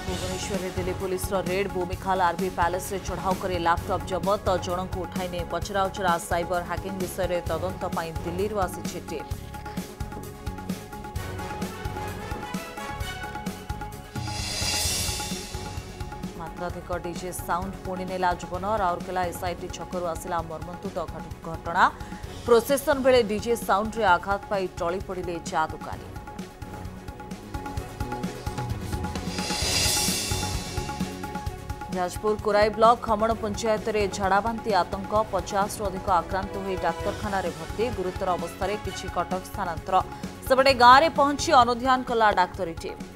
भुवनेश्वर में Delhi police raid Bhoomikhal RB palace रे चढ़ाऊ कर लैपटॉप जबत जन को उठाई ने पचराउचरा साइबर हैकिंग विषय में तदंत दिल्ली आसी टीम। मात्राधिक डीजे साउंड पुणी नेला जीवन राउरकेला एसआईटी छकरू आसिला मर्मन्तुद घटना प्रोसेसन बेले डीजे साउंड रे आघात पाई टली पड़िले चा दुकानी। जाजपुर कोराई ब्लॉक खमण पंचायत रे झाड़ाबांती आतंक 50 रु अधिक आक्रांत होई डाक्तरखाना रे भर्ती गुरुतर अवस्था रे किछि कटक स्थानांतर सेबडे गाँ रे पहुंची अनुध्यान कला डाक्तरी टीम।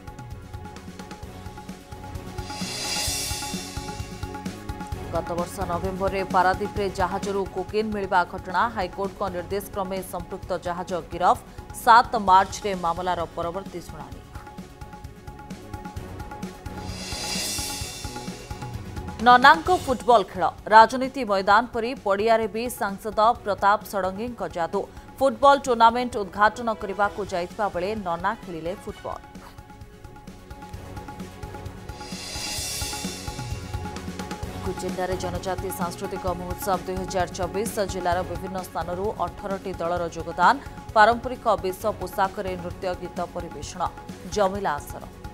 गत वर्ष नवेम्बर में पारादीप रे जहाजरू कोकेन मिलवा घटना हाईकोर्ट को निर्देश क्रमे संपृक्त जहाज गिरफ 7 मार्च रे मामलार परवर्ती शुणानी। ननांको फुटबॉल खेल राजनीति मैदान परी पड़िया रे भी सांसद प्रताप षडंगी जादू फुटबॉल टूर्नामेंट उद्घाटन करने को जाइतिबा बेले नना खेलिले फुटबॉल। कुचिंडारे जनजाति सांस्कृतिक महोत्सव 2024 जिलार विभिन्न स्थानरू 18टी दलर योगदान पारंपरिक वेश पोशाक नृत्य गीत परिवेषण जमिला आसर।